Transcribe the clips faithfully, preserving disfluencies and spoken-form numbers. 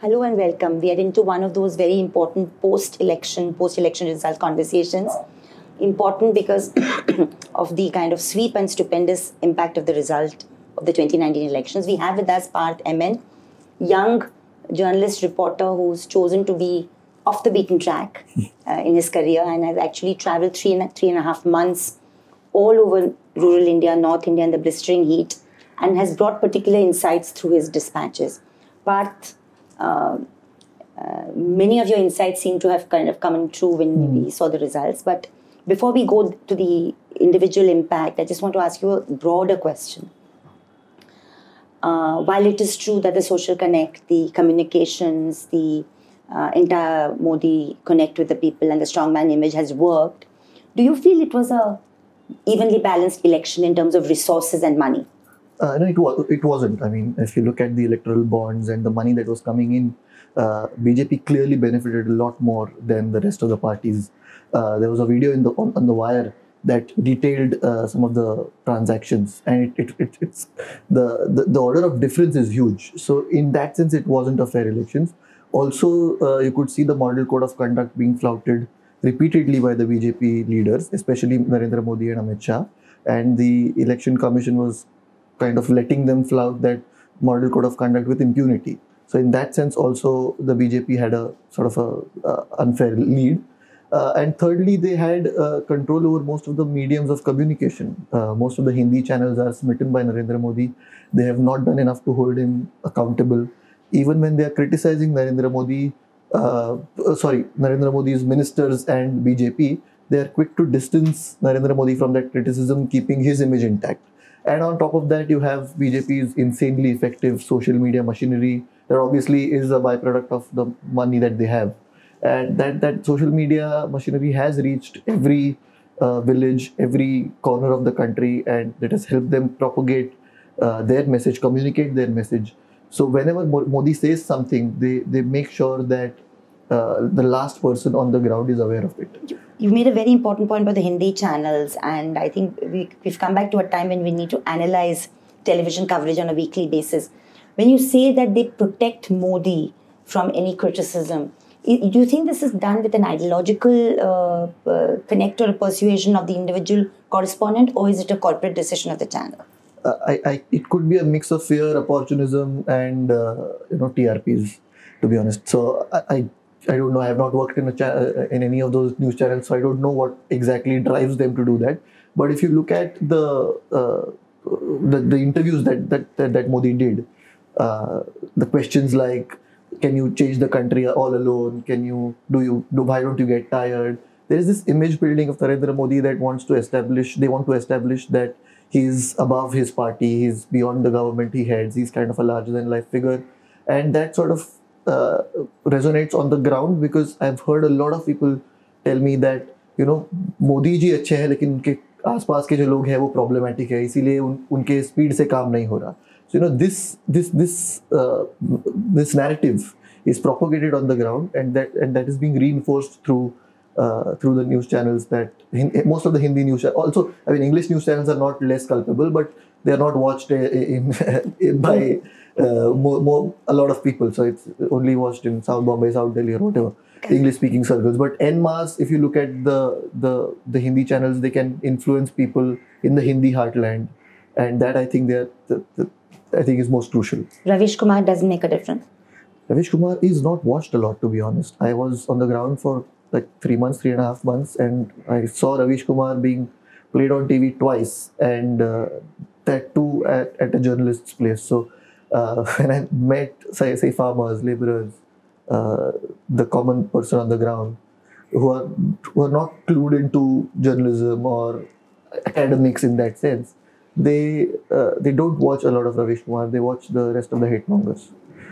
Hello and welcome. We are into one of those very important post-election, post-election result conversations. Important because of the kind of sweep and stupendous impact of the result of the twenty nineteen elections. We have with us Parth M N, young journalist reporter who's chosen to be off the beaten track uh, in his career and has actually traveled three and, three and a half months all over rural India, North India in the blistering heat, and has brought particular insights through his dispatches. Parth, Uh, uh, many of your insights seem to have kind of come true when mm. we saw the results. But before we go to the individual impact, I just want to ask you a broader question. Uh, while it is true that the social connect, the communications, the uh, entire Modi connect with the people and the strongman image has worked, do you feel it was a evenly balanced election in terms of resources and money? Uh, no, it, was, it wasn't. I mean, if you look at the electoral bonds and the money that was coming in, uh, B J P clearly benefited a lot more than the rest of the parties. Uh, there was a video in the on, on the wire that detailed uh, some of the transactions, and it, it, it, it's the, the the order of difference is huge. So in that sense, it wasn't a fair elections. Also, uh, you could see the model code of conduct being flouted repeatedly by the B J P leaders, especially Narendra Modi and Amit Shah, and the election commission was kind of letting them flout that model code of conduct with impunity. So in that sense also the B J P had a sort of a uh, unfair lead. Uh, and thirdly, they had uh, control over most of the mediums of communication. Uh, most of the Hindi channels are smitten by Narendra Modi. They have not done enough to hold him accountable. Even when they are criticizing Narendra Modi, uh, sorry, Narendra Modi's ministers and B J P, they are quick to distance Narendra Modi from that criticism, keeping his image intact. And on top of that, you have B J P's insanely effective social media machinery that obviously is a byproduct of the money that they have. And that, that social media machinery has reached every uh, village, every corner of the country, and that has helped them propagate uh, their message, communicate their message. So whenever Modi says something, they, they make sure that uh, the last person on the ground is aware of it. You made a very important point about the Hindi channels, and I think we, we've come back to a time when we need to analyze television coverage on a weekly basis. When you say that they protect Modi from any criticism, do you think this is done with an ideological uh, uh, connect or persuasion of the individual correspondent, or is it a corporate decision of the channel? Uh, I, I, it could be a mix of fear, opportunism, and uh, you know T R Ps, to be honest. So I. I I don't know. I have not worked in a cha- in any of those news channels, so I don't know what exactly drives them to do that. But if you look at the uh, the, the interviews that that that, that Modi did, uh, the questions like, "Can you change the country all alone? Can you do you do? Why don't you get tired?" There is this image building of Narendra Modi that wants to establish. They want to establish that he's above his party. He's beyond the government he heads. He's kind of a larger than life figure, and that sort of Uh, resonates on the ground, because I've heard a lot of people tell me that you know Modi ji अच्छे हैं लेकिन उनके आसपास के जो लोग हैं वो problematic है, इसीलिए उन, उनके speed से काम नहीं हो रहा. So you know this this this uh, this narrative is propagated on the ground, and that and that is being reinforced through uh, through the news channels that most of the Hindi news channels. Also, I mean English news channels are not less culpable, but they are not watched in, in by uh, more, more a lot of people. So it's only watched in South Bombay, South Delhi, or whatever English-speaking circles. But en masse, if you look at the the the Hindi channels, they can influence people in the Hindi heartland, and that I think they are the, the, I think is most crucial. Ravish Kumar doesn't make a difference. Ravish Kumar is not watched a lot, to be honest. I was on the ground for like three months, three and a half months, and I saw Ravish Kumar being played on T V twice, and uh, that too at, at a journalist's place. So uh, when I met, say, say farmers, laborers, uh, the common person on the ground, who are who are not clued into journalism or academics in that sense, they uh, they don't watch a lot of Ravish Kumar. They watch the rest of the hate mongers.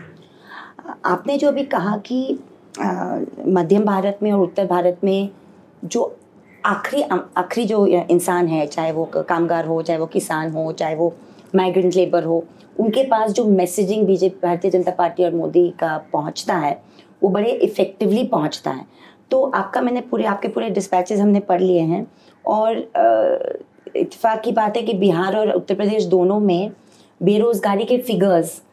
आपने जो अभी कहा कि मध्यम भारत में और उत्तर भारत में जो आखिरी आखिरी जो इंसान है, चाहे वो कामगार हो, चाहे वो किसान हो, चाहे वो माइग्रेंट लेबर हो, उनके पास जो messaging BJP Bharatiya Janata party और मोदी का पहुंचता है वो बड़े इफेक्टिवली पहुंचता है. तो आपका मैंने पूरे आपके पूरे डिस्पैचेस हमने पढ़ लिए हैं, और इत्तेफाक की बात है कि बिहार और उत्तर प्रदेश दोनों में बेरोजगारी के फिगर्स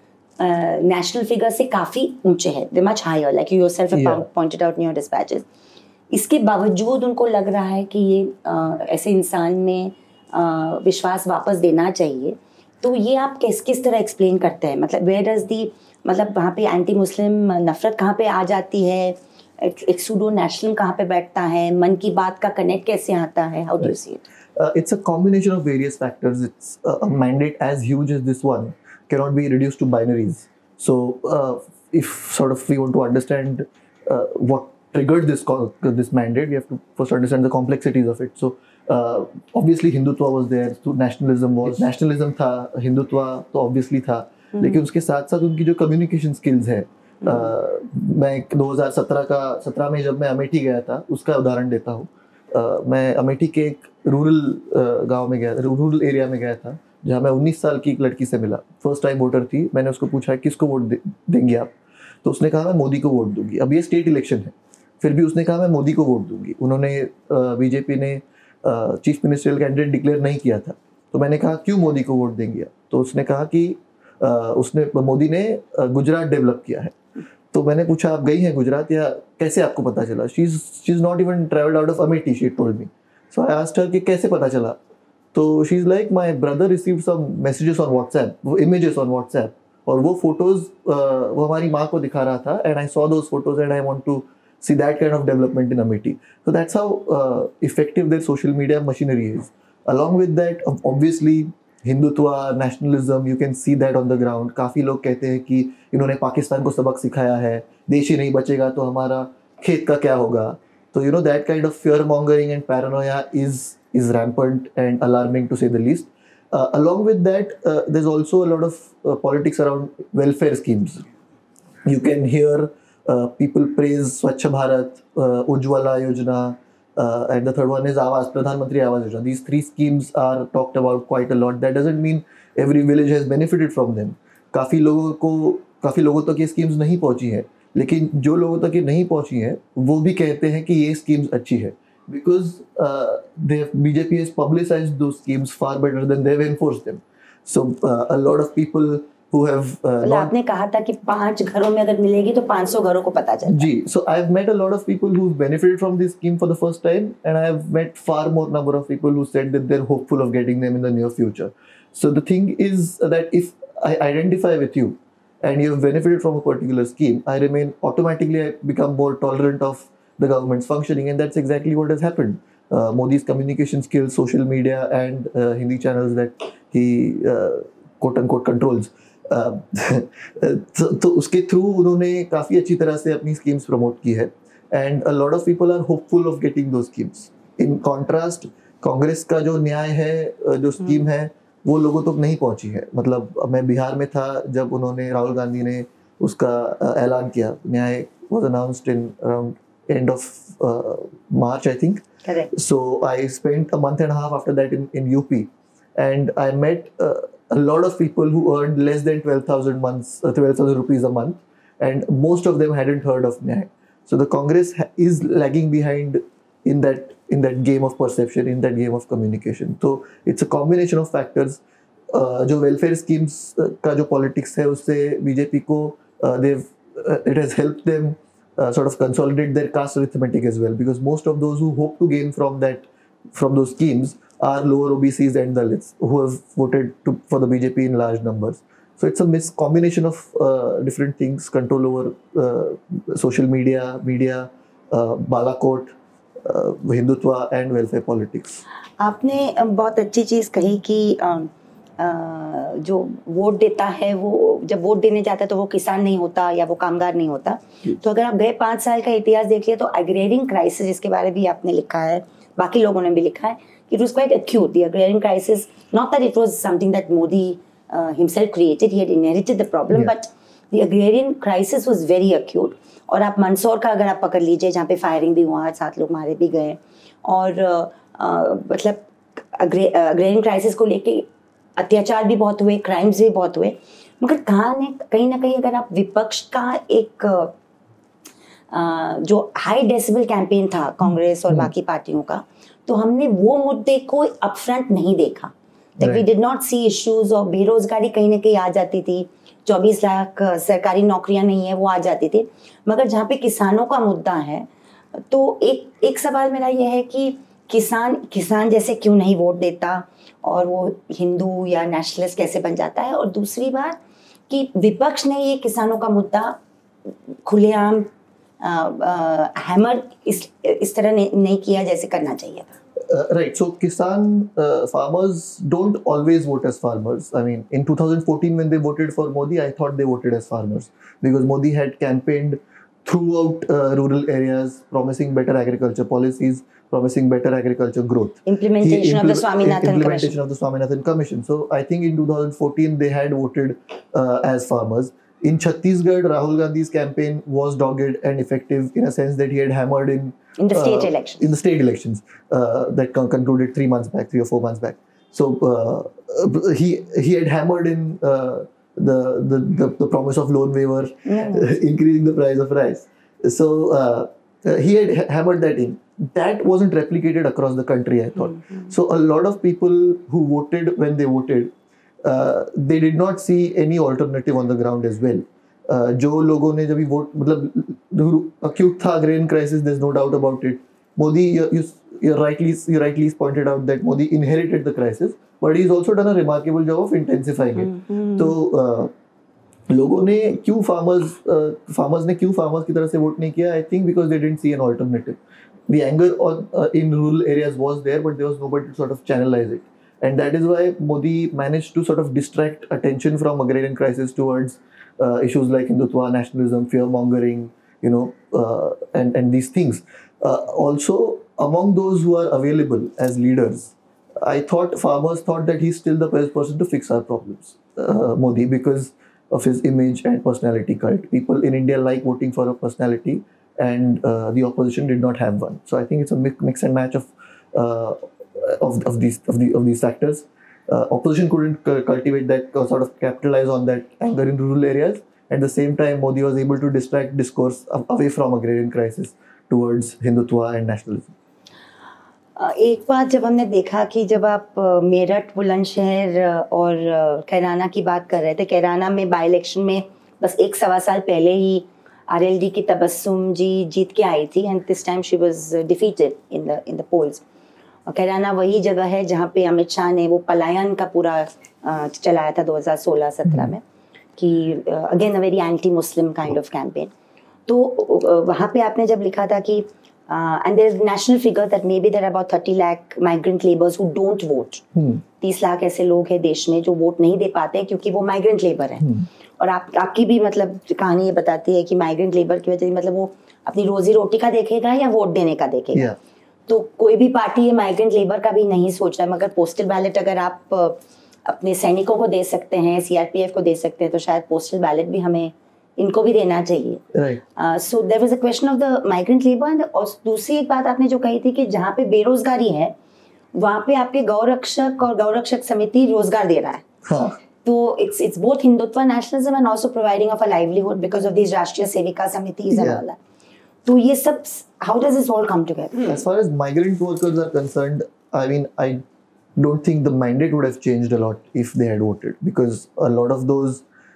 नेशनल फिगर से काफ़ी ऊंचे है, they much higher, like you yourself have pointed out in your dispatches. इसके बावजूद उनको लग रहा है कि ये uh, ऐसे इंसान में uh, विश्वास वापस देना चाहिए, तो ये आप किस किस तरह एक्सप्लेन करते हैं? मतलब वेयर डज दी, मतलब वहाँ पे एंटी मुस्लिम नफरत कहाँ पे आ जाती है, एक सूडो नेशनल कहाँ पे बैठता है, मन की बात का कनेक्ट कैसे आता है? How do you see it? Uh, it's a combination of various factors. It's uh, a mandate as huge as this one cannot be reduced to binaries. So, uh, if sort of we want to understand uh, what triggered this this mandate, we have to first understand the complexities of it. So, uh, obviously Hindutva was there, so nationalism was nationalism था, Hindutva तो obviously था, लेकिन उसके साथ साथ उनकी जो communication skills है, uh, मैं दो हज़ार सत्रह का सत्रह में जब मैं अमेठी गया था उसका उदाहरण देता हूँ। Uh, मैं अमेठी के एक रूरल uh, गांव में गया, रूरल एरिया में गया था, जहाँ मैं उन्नीस साल की एक लड़की से मिला, फर्स्ट टाइम वोटर थी। मैंने उसको पूछा किसको वोट दे, देंगे आप? तो उसने कहा मैं मोदी को वोट दूंगी। अब ये स्टेट इलेक्शन है, फिर भी उसने कहा मैं मोदी को वोट दूंगी। उन्होंने बीजेपी uh, ने चीफ मिनिस्टरियल कैंडिडेट डिक्लेयर नहीं किया था। तो मैंने कहा क्यों मोदी को वोट देंगे? तो उसने कहा कि uh, उसने मोदी ने गुजरात डेवलप किया है। तो मैंने पूछा आप गई हैं गुजरात, या कैसे आपको पता चला? She is she is not even travelled out of Amethi, she told me. So I asked her कि कैसे पता चला? तो she is like my brother received some messages on WhatsApp, वो इमेजेस ऑन व्हाट्सएप, और वो फोटोज वो हमारी माँ को दिखा रहा था, and I saw those photos and I want to see that kind of development in Amethi. So that's how uh, effective their social media machinery is. Along with that, obviously Hindutva, nationalism, you can see that on the ground. काफी लोग कहते हैं कि इन्होंने पाकिस्तान को सबक सिखाया है, देश ही नहीं बचेगा तो हमारा खेत का क्या होगा? तो you know that kind of fear mongering and paranoia is is rampant and alarming to say the least. Uh, along with that, uh, there's also a lot of uh, politics around welfare schemes. You can hear Uh, people praise Swachh Bharat, uh, Ujjwala Yojana, uh, and the third one is Awas, Pradhan Mantri Awas Yojana. These three schemes are talked about quite a lot. That doesn't mean every village has benefited from them. काफ़ी लोगों को काफ़ी लोगों तक ये schemes नहीं पहुँची है, लेकिन जो लोगों तक ये नहीं पहुँची है वो भी कहते हैं कि ये schemes अच्छी है, because uh, they B J P has publicized those schemes far better than they've enforced them. So uh, a lot of people who have uh, not... आपने कहा था कि पांच घरों में अगर मिलेगी तो पाँच सौ घरों को पता चलता है। जी, so I've met a lot of people who've benefited from this scheme for the first time, and I've met far more number of people who said that they're hopeful of getting them in the near future. So the thing is that if I identify with you and you've benefited from a particular scheme, I remain automatically I become more tolerant of the government's functioning, and that's exactly what has happened. Uh, Modi's communication skills, social media, and uh, Hindi channels that he uh, quote unquote controls. तो, तो उसके through उन्होंने काफ़ी अच्छी तरह से अपनी schemes promote की है, and a lot of people are hopeful of getting two schemes. In contrast Congress का जो न्याय है, जो स्कीम है, वो लोगों तक नहीं पहुंची है। मतलब मैं बिहार में था जब उन्होंने राहुल गांधी ने उसका ऐलान किया, NYAY was announced in around end of March I think. So I spent a month and half after that in in UP, and I met a lot of people who earned less than twelve thousand months, uh, twelve thousand rupees a month, and most of them hadn't heard of Nyay. So the Congress ha- is lagging behind in that in that game of perception, in that game of communication. So it's a combination of factors. Uh, जो welfare schemes uh, का जो politics है उससे B J P को uh, they've uh, it has helped them uh, sort of consolidate their caste arithmetic as well, because most of those who hope to gain from that from those schemes are lower O B Cs and Dalits who have voted to, for the B J P in large numbers. So it's a mis combination of uh, different things: control over uh, social media, media, uh, Balakot, uh, Hindutva and welfare politics. आपने बहुत अच्छी चीज़ कही कि जो vote देता है वो जब वोट देने जाता है तो वो किसान नहीं होता या वो कामगार नहीं होता। तो अगर आप गए पाँच साल का इतिहास देख लिया तो एग्रेरियन क्राइसिस, जिसके बारे में भी आपने लिखा है, बाकी लोगों ने भी लिखा है, it was quite acute, the agrarian crisis. Not that it was something that Modi uh, himself created, he had inherited the problem, yeah. But the agrarian crisis was very acute. और आप मंदसौर का अगर आप पकड़ लीजिए, जहाँ पे फायरिंग भी हुआ, सात लोग मारे भी गए, और मतलब agrarian crisis को लेके अत्याचार भी बहुत हुए, क्राइम्स भी बहुत हुए, मगर कहाँ ने कहीं ना कहीं अगर आप विपक्ष का एक uh, जो हाई डेसिबल कैंपेन था कांग्रेस और बाकी पार्टियों का, तो हमने वो मुद्दे को अपफ्रंट नहीं देखा। Like we did not see issues और बेरोजगारी कहीं ना कहीं आ जाती थी, चौबीस लाख सरकारी नौकरियां नहीं है वो आ जाती थी, मगर जहाँ पे किसानों का मुद्दा है तो एक एक सवाल मेरा ये है कि किसान किसान जैसे क्यों नहीं वोट देता और वो हिंदू या नेशनलिस्ट कैसे बन जाता है, और दूसरी बात कि विपक्ष ने ये किसानों का मुद्दा खुलेआम हैमर इस इस तरह ने, नहीं किया जैसे करना चाहिए था. Uh, right. So, Kisan uh, farmers don't always vote as farmers. I mean, in two thousand fourteen, when they voted for Modi, I thought they voted as farmers because Modi had campaigned throughout uh, rural areas, promising better agriculture policies, promising better agriculture growth. Implementation impl- of the Swaminathan Implementation Commission. of the Swaminathan Commission. So, I think in two thousand fourteen, they had voted uh, as farmers. In Chhattisgarh, Rahul Gandhi's campaign was dogged and effective in a sense that he had hammered in in the state uh, elections. In the state elections uh, that con- concluded three months back, three or four months back. So uh, he he had hammered in uh, the, the the the promise of loan waiver, yeah. increasing the price of rice. So uh, he had hammered that in. That wasn't replicated across the country, I thought. Mm-hmm. So a lot of people who voted when they voted, uh, they did not see any alternative on the ground as well. Uh, जो लोगों ने जब भी vote मतलब acute था grain crisis, there's no doubt about it. Modi, you, you, you rightly you rightly pointed out that Modi inherited the crisis, but he's also done a remarkable job of intensifying it. Mm-hmm. तो uh, लोगों ने क्यों farmers uh, farmers ने क्यों farmers की तरफ से vote नहीं किया? I think because they didn't see an alternative. The anger on, uh, in rural areas was there, but there was nobody to sort of channelize it, and that is why Modi managed to sort of distract attention from agrarian crisis towards Uh, issues like Hindutva, nationalism, fear-mongering, you know, uh, and, and these things. Uh, also, among those who are available as leaders, I thought farmers thought that he's still the best person to fix our problems, uh, Modi, because of his image and personality cult. People in India like voting for a personality, and uh, the opposition did not have one. So I think it's a mix and match of uh, of, of these of the of these factors. Uh, opposition couldn't c- cultivate that, uh, sort of capitalize on that anger in rural areas. At the same time, Modi was able to distract discourse away from agrarian crisis towards Hindutva and nationalism. Uh, एक बात जब हमने देखा कि जब आप uh, Meerut, Bulandshahr uh, और uh, Kairana की बात कर रहे थे, कैराना में बाई इलेक्शन में बस एक सवा साल पहले ही आरएलडी की तबस्सुम जी जीत के आई थी, and this time she was defeated in the in the polls. Kairana वही जगह है जहाँ पे अमित शाह ने वो पलायन का पूरा चलाया था दो हज़ार सोलह सत्रह में, कि again a very anti Muslim kind of campaign. तो वहाँ पे आपने जब लिखा था कि and there is national figure that may be there about thirty lakh migrant labours who don't vote. तीस लाख ऐसे लोग हैं देश में जो वोट नहीं दे पाते क्योंकि वो माइग्रेंट लेबर हैं. hmm. और आप आपकी भी मतलब कहानी ये बताती है कि माइग्रेंट लेबर की वजह से मतलब वो अपनी रोजी रोटी का देखेगा या वोट देने का देखेगा. yeah. तो कोई भी पार्टी ये माइग्रेंट लेबर का भी नहीं सोच रहा है, मगर पोस्टल बैलेट अगर आप अपने सैनिकों को दे सकते हैं, सीआरपीएफ को दे सकते हैं, तो शायद पोस्टल बैलेट भी हमें इनको भी देना चाहिए. So there was a question of the migrant labour. एंड दूसरी एक बात आपने जो कही थी कि जहाँ पे बेरोजगारी है वहाँ पे आपके गौ-रक्षक और गौ-रक्षक समिति रोजगार दे रहा है. हाँ. तो it's it's both Hindutva nationalism and also providing of a livelihood because of these Rashtriya Sevika समितिज and all that. तो ये सब, how does this all come together? As far as migrant workers are concerned, I mean, I don't think the mandate would have changed a lot if they had voted, because a lot of those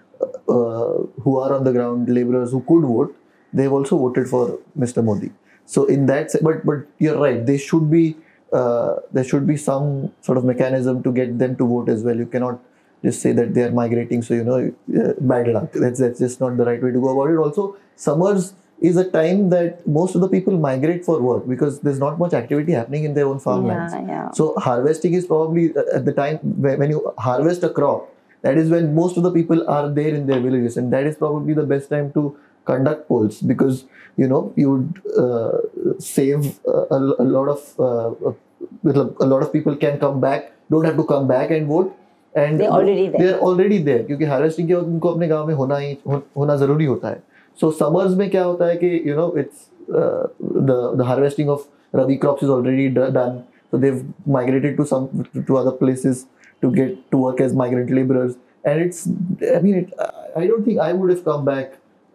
uh, who are on the ground, laborers who could vote, they've also voted for Mister Modi. So in that, but but you're right. There should be uh, there should be some sort of mechanism to get them to vote as well. You cannot just say that they are migrating, so you know, uh, bad luck. That's that's just not the right way to go about it. Also, summers is a time that most of the people migrate for work because there's not much activity happening in their own farmlands. Yeah, yeah. So harvesting is probably at the time when you harvest a crop, that is when most of the people are there in their villages, and that is probably the best time to conduct polls, because you know you would uh, save a, a lot of uh, a lot of people can come back, don't have to come back and vote, and they're already there. They're already there क्योंकि harvesting के वक्त उनको अपने गांव में होना ही होना जरूरी होता है. So summers में क्या होता है कि you know it's uh, the the harvesting of rabi crops is already done, so they've migrated to some to other places to get to work as migrant laborers, and it's I mean it, I don't think I would have come back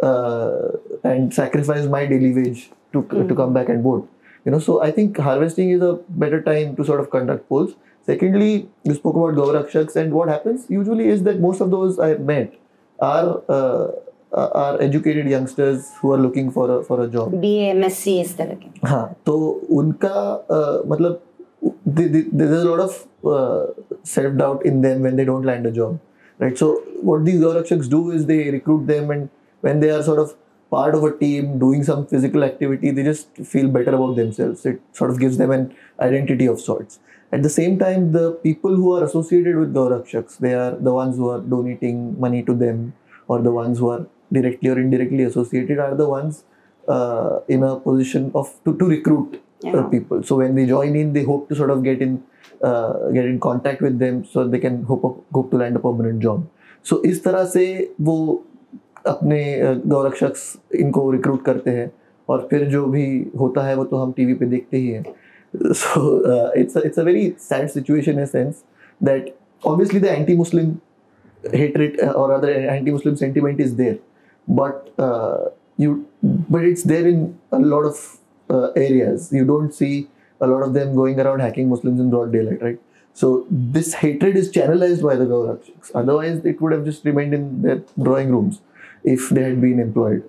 uh, and sacrificed my daily wage to mm. to come back and vote, you know. So I think harvesting is a better time to sort of conduct polls. Secondly, you spoke about Gau-rakshaks, and what happens usually is that most of those I met are uh, are educated youngsters who are looking for a for a job. B A M S C इस तरह के. हाँ, तो उनका uh, मतलब there is a lot of uh, self doubt in them when they don't land a job, right? So what these Gau-rakshaks do is they recruit them, and when they are sort of part of a team doing some physical activity, they just feel better about themselves. It sort of gives them an identity of sorts. At the same time, the people who are associated with Gau-rakshaks, they are the ones who are donating money to them, or the ones who are directly or indirectly associated, are the ones uh, in a position of to, to recruit yeah. uh, people. So when they join in, they hope to sort of get in uh, get in contact with them, so they can hope hope to land a permanent job. So इस तरह से वो अपने गौ-रक्षक्स इनको recruit करते हैं, और फिर जो भी होता है वो तो हम टीवी पे देखते ही हैं. So uh, it's a, it's a very sad situation in a sense that obviously the anti-Muslim hatred or other anti-Muslim sentiment is there, but uh, you but it's there in a lot of uh, areas. You don't see a lot of them going around hacking Muslims in broad daylight, right? So this hatred is channelized by the Gau-rakshaks. Otherwise, it would have just remained in their drawing rooms if they had been employed.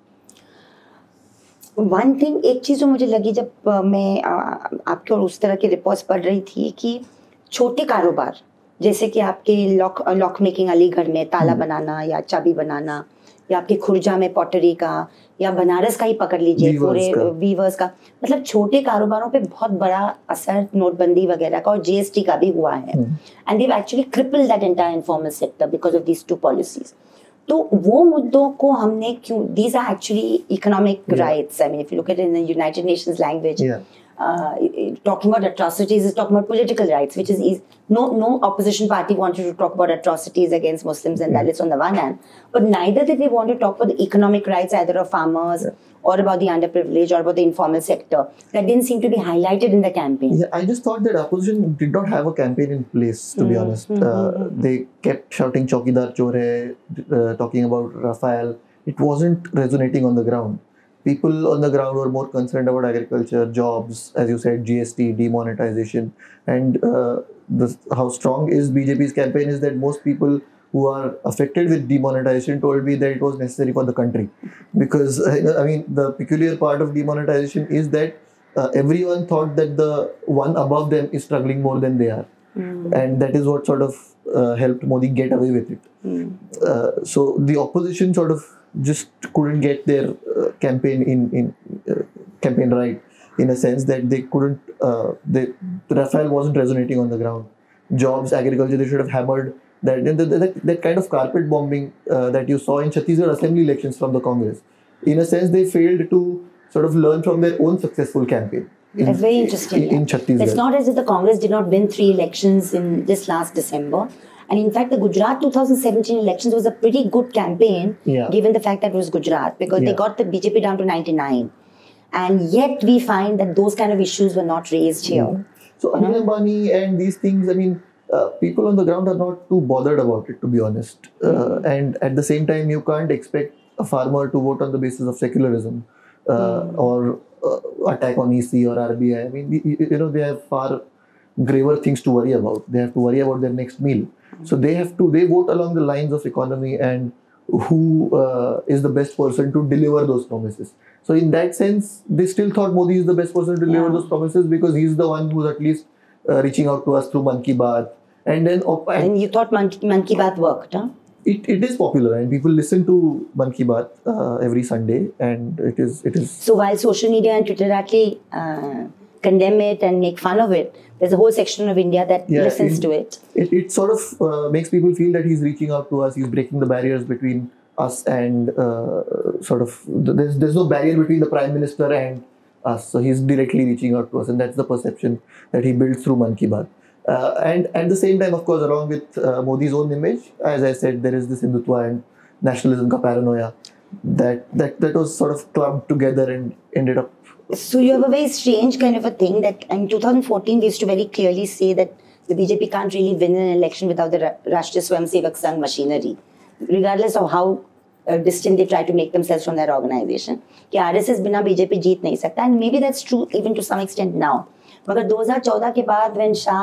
One thing, एक चीज़ जो मुझे लगी जब uh, मैं uh, आपके और उस तरह के रिपोर्ट्स पढ़ रही थी कि छोटे कारोबार जैसे कि आपके लॉक लॉक मेकिंग अलीगढ़ में ताला hmm. बनाना या चाबी बनाना, या आपके खुर्जा में पॉटरी का, या बनारस का ही पकड़ लीजिए पूरे वीवर्स का, मतलब छोटे कारोबारों पे बहुत बड़ा असर नोटबंदी वगैरह का और जीएसटी का भी हुआ है. And they actually cripple that entire informal sector because of these two policies. तो वो मुद्दों को हमने क्यों, these are actually economic rights. I mean if you look at in the United Nations language, talking about atrocities is talking about political rights, which is easy. no no opposition party wanted to talk about atrocities against Muslims and Dalits on the one hand, but neither did they want to talk about the economic rights either of farmers yeah. or about the underprivileged or about the informal sector. That didn't seem to be highlighted in the campaign. Yeah, I just thought that opposition did not have a campaign in place, to mm-hmm. be honest. Mm-hmm. Uh, they kept shouting Chaukidar Chor hai, uh, talking about Rafael. It wasn't resonating on the ground. People on the ground were more concerned about agriculture, jobs, as you said, G S T, demonetization, and uh, the, how strong is B J P's campaign is that most people who are affected with demonetization told me that it was necessary for the country. Because, I mean, the peculiar part of demonetization is that uh, everyone thought that the one above them is struggling more than they are. Mm. And that is what sort of uh, helped Modi get away with it. Mm. Uh, so the opposition sort of just couldn't get their uh, campaign in in uh, campaign right, in a sense that they couldn't. Uh, they Rafael wasn't resonating on the ground. Jobs, agriculture, they should have hammered that. That, that, that kind of carpet bombing uh, that you saw in Chhattisgarh assembly elections from the Congress. In a sense, they failed to sort of learn from their own successful campaign. In, That's very interesting. In, in Chhattisgarh, it's not as if the Congress did not win three elections in this last December. And in fact, the Gujarat twenty seventeen elections was a pretty good campaign, yeah. given the fact that it was Gujarat, because yeah. they got the B J P down to ninety-nine. And yet we find that those kind of issues were not raised here. Yeah. So Anil Ambani and these things, I mean, uh, people on the ground are not too bothered about it, to be honest. Uh, mm. And at the same time, you can't expect a farmer to vote on the basis of secularism uh, mm. or uh, attack on E C or R B I. I mean, you, you know, they have far graver things to worry about. They have to worry about their next meal. So they have to, they vote along the lines of economy and who uh, is the best person to deliver those promises. So in that sense, they still thought Modi is the best person to deliver yeah. those promises because he's the one who's at least uh, reaching out to us through Man Ki Baat. And then, oh, and, and you thought Man, Man Ki Baat worked, huh? It, it is popular and people listen to Man Ki Baat uh, every Sunday, and it is, it is. So while social media and Twitter actually uh, condemn it and make fun of it, there's a whole section of India that yeah, listens it, to it. It, it sort of uh, makes people feel that he's reaching out to us, he's breaking the barriers between us and uh, sort of, there's, there's no barrier between the Prime Minister and us. So he's directly reaching out to us, and that's the perception that he builds through Man Ki Baat. Uh, and at the same time, of course, along with uh, Modi's own image, as I said, there is this Hindutva and nationalism ka paranoia that, that, that was sort of clubbed together and ended up. So you have a very strange kind of a thing that in two thousand fourteen, we used to very clearly say that the B J P can't really win an election without the Rashtriya Swayamsevak Sangh machinery, regardless of how uh, distant they try to make themselves from that organization. कि R S S बिना B J P जीत नहीं सकता, and maybe that's true even to some extent now. मगर two thousand fourteen के बाद when Shah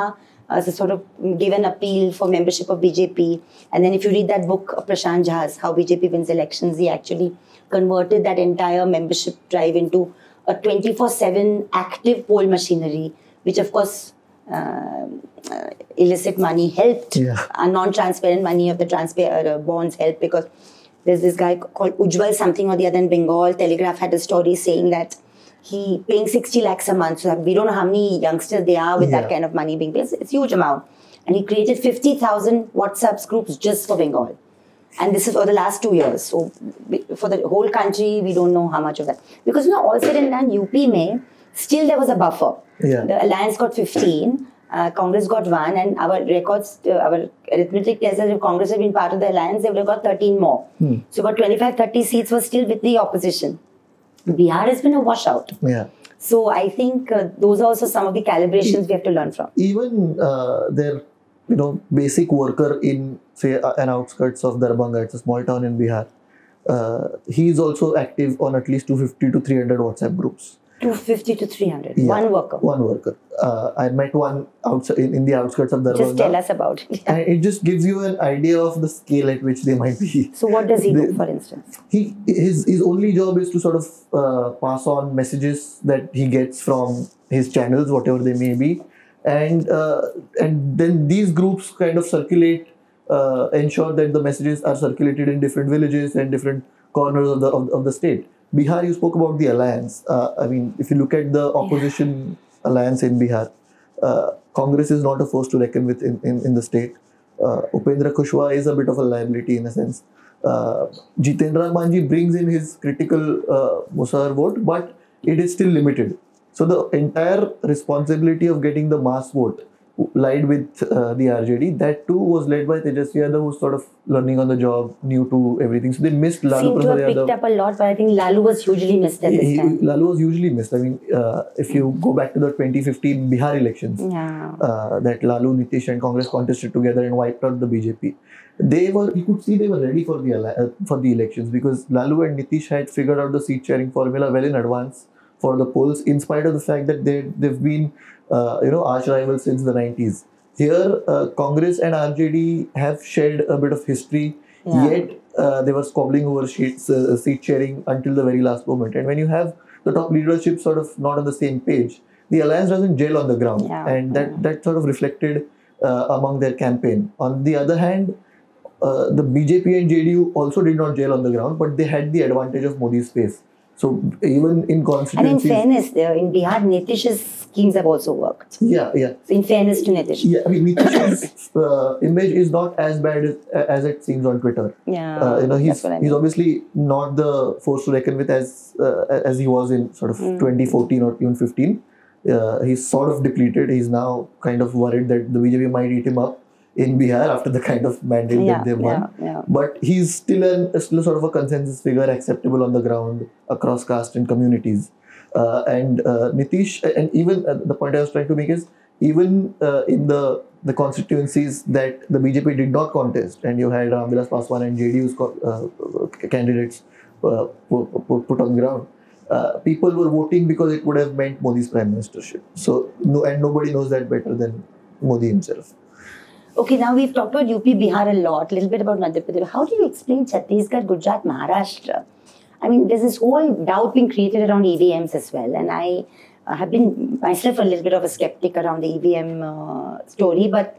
as a sort of gave an appeal for membership of B J P. And then if you read that book of Prashant Jha's, How B J P Wins Elections, he actually converted that entire membership drive into a twenty-four seven active poll machinery, which of course uh, uh, illicit money helped, yeah. uh, non-transparent money of the transparent uh, bonds helped, because there's this guy called Ujjwal something or the other in Bengal. Telegraph had a story saying that he paying sixty lakhs a month. So we don't know how many youngsters there are with yeah. that kind of money being paid. It's, it's a huge amount. And he created fifty thousand WhatsApp groups just for Bengal. And this is for the last two years. So for the whole country, we don't know how much of that. Because you know, all said and done, U P May, still there was a buffer. Yeah. The Alliance got fifteen, uh, Congress got one, and our records, uh, our arithmetic tells us if Congress had been part of the Alliance, they would have got thirteen more. Hmm. So about twenty-five, thirty seats were still with the opposition. Bihar has been a washout. Yeah. So I think uh, those are also some of the calibrations we have to learn from. Even uh, their, you know, basic worker in, say, uh, an outskirts of Darbhanga, it's a small town in Bihar. Uh, he is also active on at least two fifty to three hundred WhatsApp groups. two fifty to three hundred. Yeah, one worker. One worker. Uh, I met one outside in, in the outskirts of Darbhanga. Just tell us about it. And it just gives you an idea of the scale at which they might be. So what does he they, do, for instance? He his his only job is to sort of uh, pass on messages that he gets from his channels, whatever they may be, and uh, and then these groups kind of circulate, uh, ensure that the messages are circulated in different villages and different corners of the of, of the state. Bihar, you spoke about the alliance. Uh, I mean, if you look at the opposition yeah. alliance in Bihar, uh, Congress is not a force to reckon with in, in, in the state. Uh, Upendra Kushwaha is a bit of a liability in a sense. Uh, Jitendra Manji brings in his critical uh, Musar vote, but it is still limited. So the entire responsibility of getting the mass vote lied with uh, the R J D. That too was led by Teesta Setalvad, who's sort of learning on the job, new to everything. So they missed Lalu Seemed to have picked up a lot, but I think Lalu was hugely missed at this he, time. Lalu was hugely missed. I mean, uh, if you go back to the twenty fifteen Bihar elections, yeah. uh, that Lalu, Nitish and Congress contested together and wiped out the B J P. They were, you could see they were ready for the uh, for the elections, because Lalu and Nitish had figured out the seat sharing formula well in advance for the polls, in spite of the fact that they they've been uh, you know arch rivals since the nineties. Here, uh, Congress and R J D have shared a bit of history, yeah. yet uh, they were squabbling over sheets, uh, seat sharing until the very last moment. And when you have the top leadership sort of not on the same page, the alliance doesn't gel on the ground, yeah. and that, yeah. that sort of reflected uh, among their campaign. On the other hand, uh, the B J P and J D U also did not gel on the ground, but they had the advantage of Modi's face. So even in constituencies... And in fairness, uh, in Bihar, Nitish's schemes have also worked. Yeah, yeah. So in fairness to Nitish. Yeah, I mean, Nitish's uh, image is not as bad as, as it seems on Twitter. Yeah, uh, you know, he's that's what I mean. He's obviously not the force to reckon with as uh, as he was in sort of mm. twenty fourteen or even fifteen. Uh, he's sort of depleted. He's now kind of worried that the B J P might eat him up in Bihar after the kind of mandate yeah, that they've won. Yeah, yeah. But he's still, an, still sort of a consensus figure, acceptable on the ground across caste and communities. Uh, and uh, Nitish, and even uh, the point I was trying to make is, even uh, in the the constituencies that the B J P did not contest, and you had Ramvilas Paswan and J D U's uh, candidates uh, put, put on ground, uh, people were voting because it would have meant Modi's prime ministership. So, no, and nobody knows that better than Modi himself. Okay, now we've talked about U P, Bihar a lot, a little bit about Madhya Pradesh. How do you explain Chhattisgarh, Gujarat, Maharashtra? I mean, there's this whole doubt being created around E V Ms as well. And I uh, have been myself a little bit of a skeptic around the E V M uh, story. But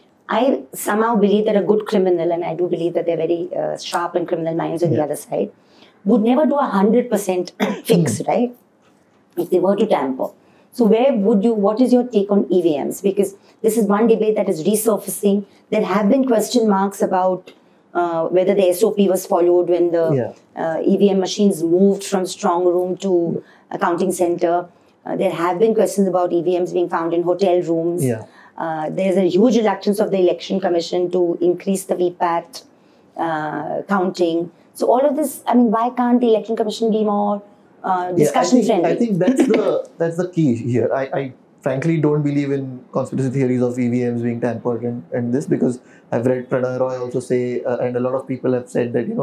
I somehow believe that a good criminal, and I do believe that they're very uh, sharp and criminal minds on yeah. the other side, would never do a one hundred percent fix, right? If they were to tamper. So where would you, what is your take on E V Ms? Because this is one debate that is resurfacing. There have been question marks about uh, whether the S O P was followed when the yeah. uh, E V M machines moved from strong room to a counting center. Uh, there have been questions about E V Ms being found in hotel rooms. Yeah. Uh, there's a huge reluctance of the Election Commission to increase the V PAT uh, counting. So all of this, I mean, why can't the Election Commission be more uh, discussion yeah, I think, friendly? I think that's the that's the key here. I, I frankly don't believe in conspiracy theories of E V Ms being tampered and, and this, because I've read Pranay Roy also say, uh, and a lot of people have said that, you know,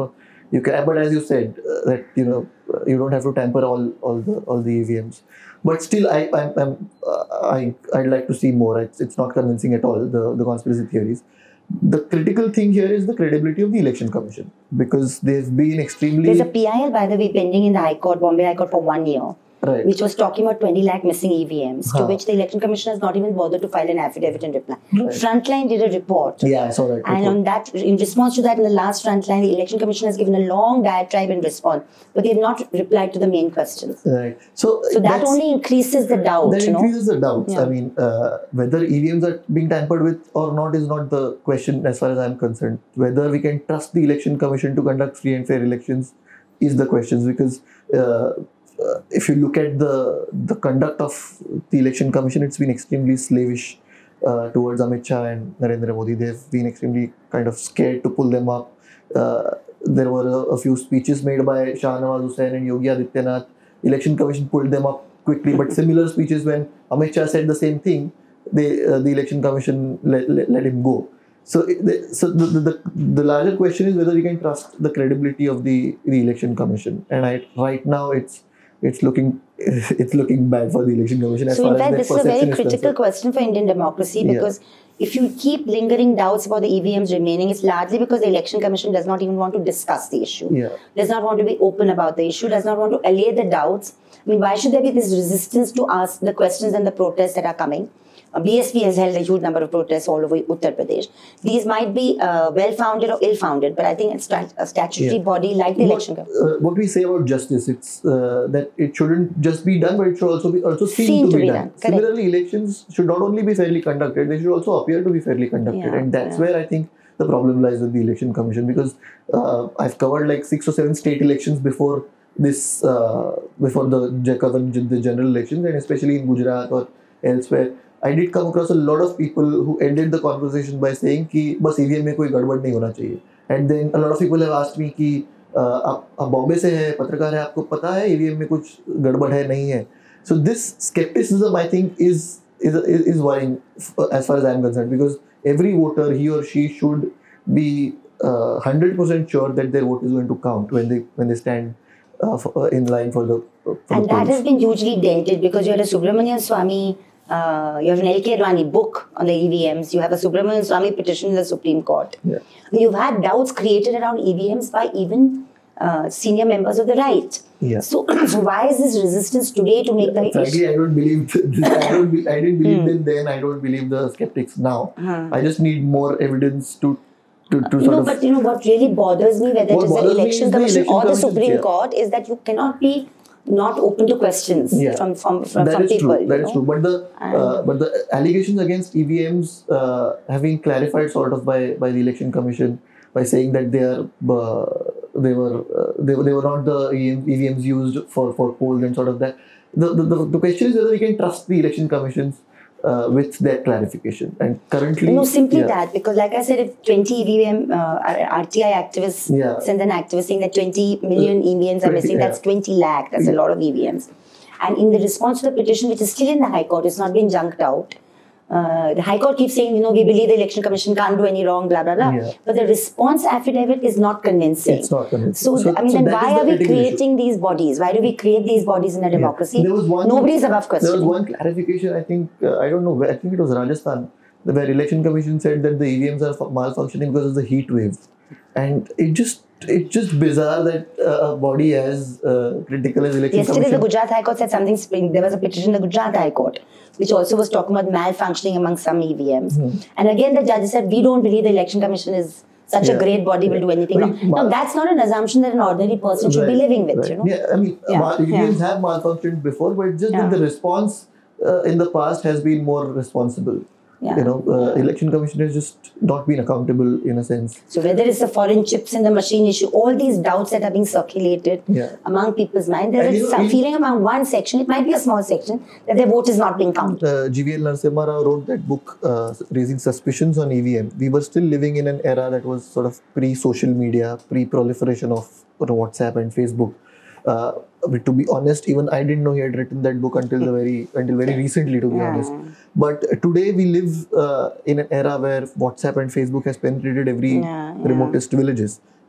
You can, but as you said, uh, that you know you don't have to tamper all all the all the E V Ms. But still, I I'm, I'm uh, I I'd like to see more. It's it's not convincing at all. The the conspiracy theories. The critical thing here is the credibility of the Election Commission, because they've been extremely. There's a P I L, by the way, pending in the High Court, Bombay High Court, for one year. Right. Which was talking about twenty lakh missing E V Ms, huh. to which the Election Commission has not even bothered to file an affidavit in reply. Right. Frontline did a report. Yeah, I saw that. And report. on that, in response to that, in the last Frontline, the Election Commission has given a long diatribe in response, but they have not replied to the main questions. Right. So, so that only increases the doubt. That you increases know? the doubts. Yeah. I mean, uh, whether E V Ms are being tampered with or not is not the question as far as I'm concerned. Whether we can trust the Election Commission to conduct free and fair elections is the question, because uh, Uh, if you look at the the conduct of the Election Commission, it's been extremely slavish uh, towards Amit Shah and Narendra Modi. They've been extremely kind of scared to pull them up. Uh, there were a, a few speeches made by Shah Nawaz Hussain and Yogi Adityanath. Election Commission pulled them up quickly, but similar speeches when Amit Shah said the same thing, they uh, the Election Commission let, let, let him go. So, so the, the, the, the larger question is whether we can trust the credibility of the, the Election Commission. And I, right now, it's It's looking, it's looking bad for the Election Commission. As so, far in fact, as this is a very critical question for Indian democracy, because yeah. if you keep lingering doubts about the E V Ms remaining, it's largely because the Election Commission does not even want to discuss the issue. Yeah. Does not want to be open about the issue. Does not want to allay the doubts. I mean, why should there be this resistance to ask the questions and the protests that are coming? Uh, B S P has held a huge number of protests all over Uttar Pradesh. These might be uh, well-founded or ill-founded, but I think it's a statutory yeah. body like the what, Election Commission. Uh, what we say about justice, it's uh, that it shouldn't just be done, but it should also be also seen, seen to, to be, be done. done. Similarly, elections should not only be fairly conducted; they should also appear to be fairly conducted, yeah, and that's yeah. where I think the problem lies with the Election Commission, because uh, I've covered like six or seven state elections before this, uh, before the the general elections, and especially in Gujarat or elsewhere. I did come across a lot of people who ended the conversation by saying कि बस E V M में कोई गड़बड़ नहीं होना चाहिए. And then a lot of people have asked me कि आप आप बॉम्बे से हैं, पत्रकार है, आपको पता है E V M में कुछ गड़बड़ है नहीं है. So this skepticism, I think, is is is worrying as far as I am concerned, because every voter, he or she, should be uh, one hundred percent sure that their vote is going to count when they when they stand uh, for, uh, in line for the for and the that has been hugely dented, because you had a Subramanian Swamy. Uh, you have an L K Advani book on the E V Ms. You have a Subramanian Swamy petition in the Supreme Court. Yeah. You've had doubts created around E V Ms by even uh, senior members of the right. Yeah. So, so why is this resistance today to make the Frankly, issue? I don't believe this. I don't. Be, I didn't believe hmm. them then. I don't believe the skeptics now. Uh-huh. I just need more evidence to. To, to you sort know, of but you know what really bothers me, whether it is the Election Commission election or the Supreme yeah. Court, is that you cannot be not open to questions yeah. from from from, that from is people. True. That know? is true. But the uh, but the allegations against E V Ms uh, have been clarified sort of by by the Election Commission by saying that they are uh, they were uh, they, they were not the E V Ms used for for polls and sort of that. The the, the, the question is whether we can trust the Election Commission's uh, with that clarification. And currently, no, simply yeah. that, because like I said, if twenty E V M uh, R T I activists yeah. send an activist saying that twenty million E V Ms are missing, yeah. that's twenty lakh. That's yeah. a lot of E V Ms. And in the response to the petition, which is still in the High Court, it's not been junked out. Uh, the High Court keeps saying, you know, we believe the Election Commission can't do any wrong, blah, blah, blah. Yeah. But the response affidavit is not convincing. It's not convincing. So, so I mean, so then why are we creating issue. these bodies? Why do we create these bodies in a democracy? Yeah. There was one, Nobody is above question. There was one clarification, I think, uh, I don't know, I think it was Rajasthan, where Election Commission said that the E V Ms are malfunctioning because of the heat wave. And it just it's just bizarre that uh, a body as uh, critical as Election Yesterday, Commission. the Gujarat High Court said something. There was a petition in the Gujarat High Court, which also was talking about malfunctioning among some E V Ms. Hmm. And again, the judges said, we don't believe the Election Commission is such yeah. a great body will do anything wrong. Now, that's not an assumption that an ordinary person should right, be living with, right. you know. Yeah, I mean, yeah. E V Ms yeah. have malfunctioned before, but just yeah. that the response uh, in the past has been more responsible. Yeah. You know, uh, Election Commission has just not been accountable in a sense. So whether it's the foreign chips in the machine issue, all these doubts that are being circulated yeah. among people's minds, there's and a some feeling among one section, it might be a small section, that their vote is not being counted. Uh, G V L Narasimha Rao wrote that book, uh, raising suspicions on E V M. We were still living in an era that was sort of pre-social media, pre-proliferation of you know, WhatsApp and Facebook. Uh, but to be honest, even I didn't know he had written that book until the very until very recently, to be yeah. honest. But today we live uh, in an era where WhatsApp and Facebook has penetrated every yeah, yeah. remotest villages.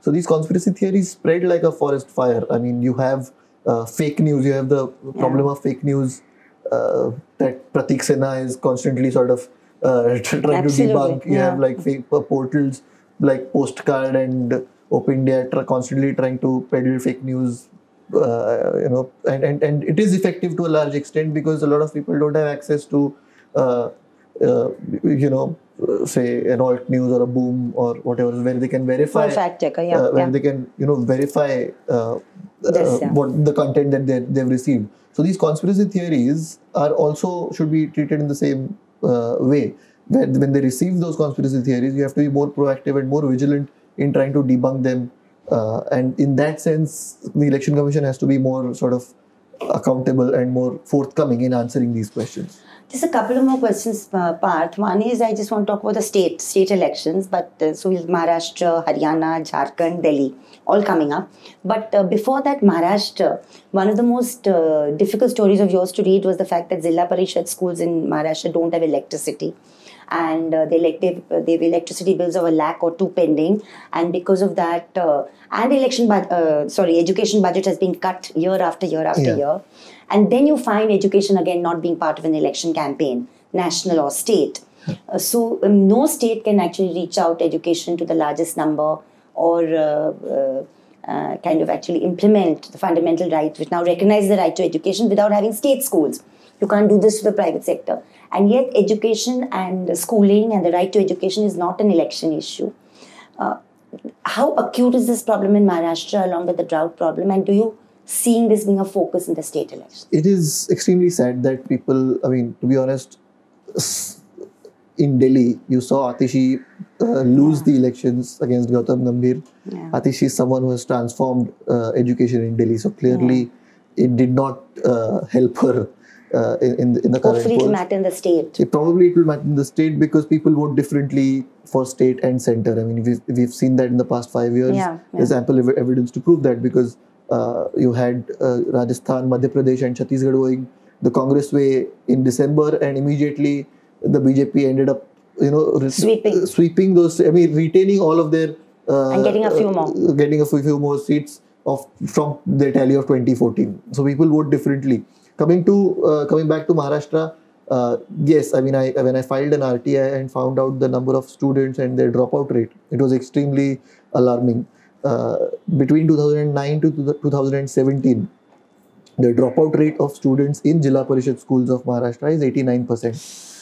So these conspiracy theories spread like a forest fire. I mean, you have uh, fake news. You have the problem yeah. of fake news uh, that Pratik Sinha is constantly sort of uh, trying Absolutely. to debunk. You yeah. have like fake portals like Postcard and Open India try, constantly trying to peddle fake news. Uh, you know, and, and, and it is effective to a large extent because a lot of people don't have access to, uh, uh, you know, uh, say an alt news or a boom or whatever, where they can verify, fact checker, yeah, uh, where yeah. they can, you know, verify uh, this, uh, yeah. what the content that they they've received. So these conspiracy theories are also should be treated in the same uh, way. When when they receive those conspiracy theories, you have to be more proactive and more vigilant in trying to debunk them. Uh, and in that sense, the Election Commission has to be more sort of accountable and more forthcoming in answering these questions. Just a couple of more questions, uh, Parth. One is I just want to talk about the state state elections, but uh, so is Maharashtra, Haryana, Jharkhand, Delhi, all coming up. But uh, before that, Maharashtra, one of the most uh, difficult stories of yours to read was the fact that Zilla Parishad schools in Maharashtra don't have electricity. And uh, they elective, uh, they have electricity bills of a lakh or two pending, and because of that, uh, and election, bu- uh, sorry, education budget has been cut year after year after yeah. year, and then you find education again not being part of an election campaign, national or state. Uh, so um, no state can actually reach out education to the largest number or uh, uh, uh, kind of actually implement the fundamental rights, which now recognize the right to education without having state schools. You can't do this to the private sector. And yet education and schooling and the right to education is not an election issue. Uh, how acute is this problem in Maharashtra along with the drought problem? And do you seeing this being a focus in the state elections? It is extremely sad that people, I mean, to be honest, in Delhi, you saw Atishi uh, lose yeah. the elections against Gautam Gambhir. Yeah. Atishi is someone who has transformed uh, education in Delhi. So clearly yeah. it did not uh, help her. Uh, in, in the, in the current Hopefully it will matter in the state. It probably it will matter in the state because people vote differently for state and centre. I mean, we've, we've seen that in the past five years. Yeah, yeah. There's ample ev- evidence to prove that because uh, you had uh, Rajasthan, Madhya Pradesh and Chhattisgarh going the Congress way in December, and immediately the B J P ended up, you know, re- sweeping. sweeping those, I mean, retaining all of their... Uh, and getting a few more. Uh, getting a few, few more seats of from their tally of twenty fourteen. So people vote differently. Coming to uh, coming back to Maharashtra, uh, yes, I mean, I when I filed an R T I and found out the number of students and their dropout rate, it was extremely alarming. Uh, between two thousand nine to two thousand seventeen, the dropout rate of students in Jilla Parishad schools of Maharashtra is eighty-nine percent.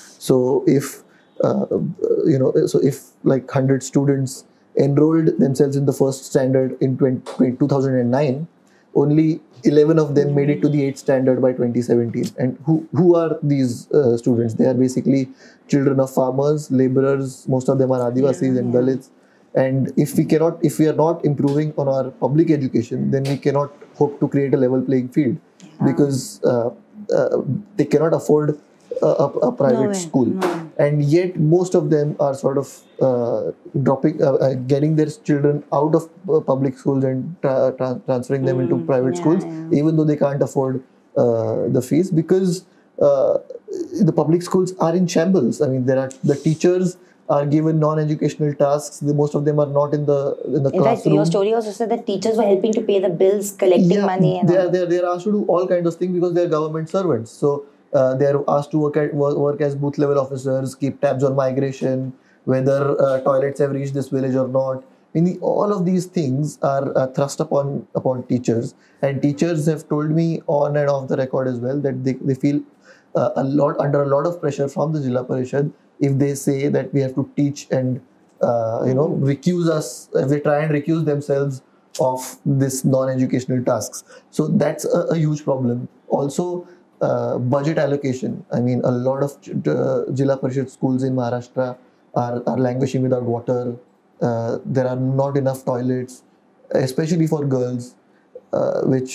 So if uh, you know, so if like one hundred students enrolled themselves in the first standard in two thousand nine, only eleven of them made it to the eighth standard by twenty seventeen. And who, who are these uh, students? They are basically children of farmers, laborers, most of them are Adivasis yeah, and yeah. Dalits. And if we cannot, if we are not improving on our public education, then we cannot hope to create a level playing field yeah. because uh, uh, they cannot afford a, a, a private no school. No. And yet most of them are sort of uh, dropping, uh, uh, getting their children out of uh, public schools and tra- tra- transferring them mm, into private yeah, schools, yeah. even though they can't afford uh, the fees because uh, the public schools are in shambles. I mean, there are the teachers are given non-educational tasks. The, most of them are not in the in the in classroom. fact, your story also said that teachers were helping to pay the bills, collecting yeah, money. And they are they are, they are asked to do all kinds of things because they are government servants. So uh, they are asked to work at work, work as booth level officers, keep tabs on migration, whether uh, toilets have reached this village or not. I mean, all of these things are uh, thrust upon upon teachers, and teachers have told me on and off the record as well that they they feel uh, a lot under a lot of pressure from the Jilla Parishad if they say that we have to teach and uh, you know recuse us, if they try and recuse themselves of this non-educational tasks. So that's a, a huge problem. Also, uh, budget allocation. I mean, a lot of uh, Jilla Parishad schools in Maharashtra are, are languishing without water. Uh, there are not enough toilets, especially for girls, uh, which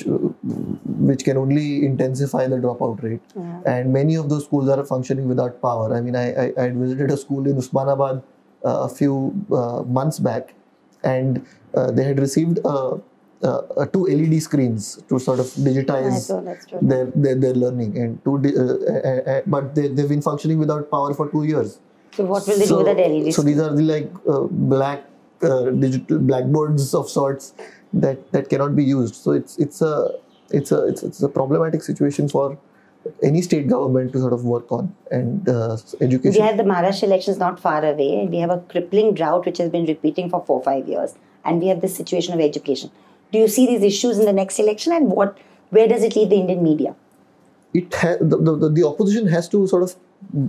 which can only intensify the dropout rate. Yeah. And many of those schools are functioning without power. I mean, I, I, I had visited a school in Usmanabad uh, a few uh, months back, and uh, they had received uh, uh, two L E D screens to sort of digitize their, their their learning. And two, uh, uh, uh, but they, they've been functioning without power for two years. So what will they so, do with that L E D? So these are the like uh, black uh, digital blackboards of sorts that, that cannot be used. So it's it's a it's a it's, it's a problematic situation for any state government to sort of work on. And uh, education. We have the Maharashtra elections not far away, and we have a crippling drought which has been repeating for four five years, and we have this situation of education. Do you see these issues in the next election, and what where does it leave the Indian media? It ha- the, the the opposition has to sort of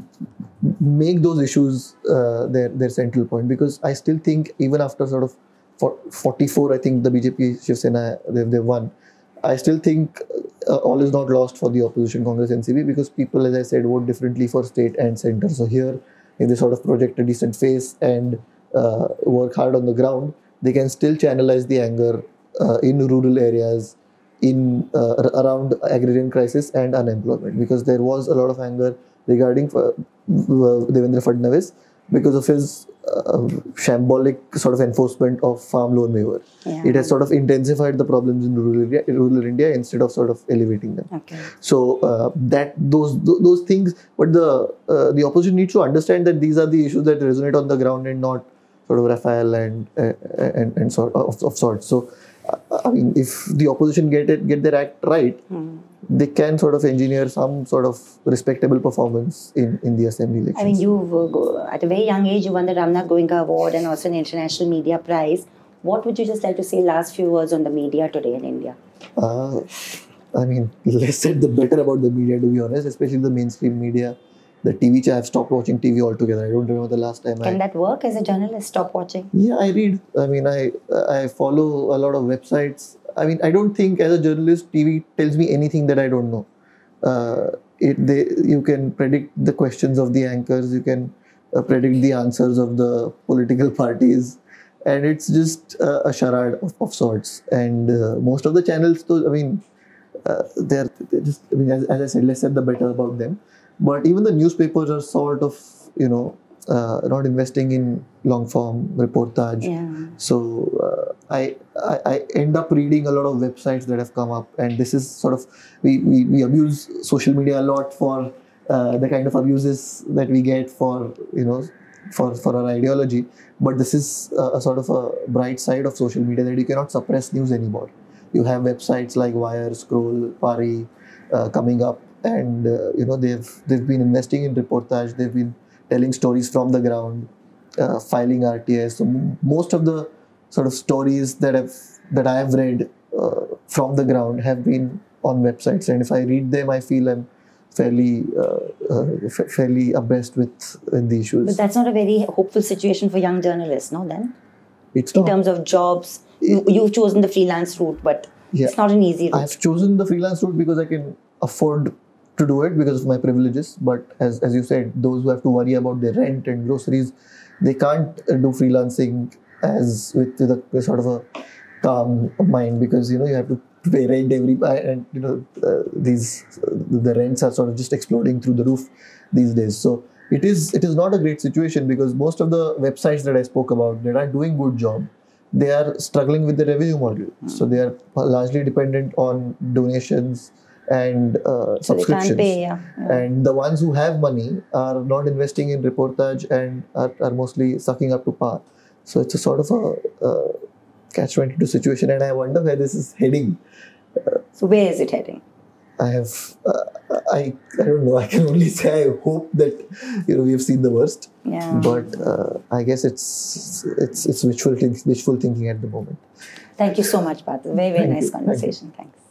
make those issues uh, their their central point, because I still think even after sort of for forty-four, I think the B J P Shiv Sena they've, they've won. I still think uh, all is not lost for the opposition, Congress N C P, because people, as I said, vote differently for state and centre. So here, if they sort of project a decent face and uh, work hard on the ground, they can still channelize the anger uh, in rural areas, in uh, around agrarian crisis and unemployment, because there was a lot of anger regarding uh, Devendra Fadnavis because of his uh, shambolic sort of enforcement of farm loan waiver. Yeah. It has sort of intensified the problems in rural India, rural India instead of sort of elevating them. Okay. So uh, that those those things, but the uh, the opposition needs to understand that these are the issues that resonate on the ground and not sort of Rafale and uh, and and sort of, of sorts. So uh, I mean, if the opposition get it get their act right, hmm. they can sort of engineer some sort of respectable performance in, in the assembly elections. I mean, you uh, at a very young age, you won the Ramnath Goenka Award and also an International Media Prize. What would you just like to say last few words on the media today in India? Uh, I mean, less said the better about the media, to be honest, especially the mainstream media. The T V, I've stopped watching T V altogether. I don't remember the last time. Can I, that work as a journalist? Stop watching? Yeah, I read. I mean, I I follow a lot of websites. I mean, I don't think as a journalist, T V tells me anything that I don't know. Uh, it they you can predict the questions of the anchors. You can uh, predict the answers of the political parties, and it's just uh, a charade of, of sorts. And uh, most of the channels, though, I mean, uh, they're, they're just. I mean, as, as I said, less said the better about them. But even the newspapers are sort of, you know, uh, not investing in long form reportage. Yeah. So uh, I, I I end up reading a lot of websites that have come up, and this is sort of we we, we abuse social media a lot for uh, the kind of abuses that we get for you know for for our ideology. But this is a, a sort of a bright side of social media, that you cannot suppress news anymore. You have websites like Wire, Scroll, Pari uh, coming up. And uh, you know they've they've been investing in reportage. They've been telling stories from the ground, uh, filing R T S. So m- most of the sort of stories that have that I have read uh, from the ground have been on websites. And if I read them, I feel I'm fairly uh, uh, f- fairly abreast with in the issues. But that's not a very hopeful situation for young journalists, no? Then, it's in not. terms of jobs, you, you've chosen the freelance route, but yeah. It's not an easy route. I've chosen the freelance route because I can afford to do it because of my privileges, but as as you said, those who have to worry about their rent and groceries, they can't do freelancing as with, with, a, with sort of a calm mind, because you know you have to pay rent every and you know uh, these uh, the rents are sort of just exploding through the roof these days. So it is it is not a great situation, because most of the websites that I spoke about that are doing good job, they are struggling with the revenue model. Mm. So they are largely dependent on donations and uh, so subscriptions. Pay, yeah. Yeah. And the ones who have money are not investing in reportage and are, are mostly sucking up to par. So it's a sort of a uh, catch twenty-two situation, and I wonder where this is heading. Uh, so where is it heading? I have, uh, I, I don't know, I can only say I hope that, you know, we have seen the worst. Yeah. But uh, I guess it's it's it's wishful, think, wishful thinking at the moment. Thank you so much, Parth. Very, very Thank nice you. conversation. Thanks.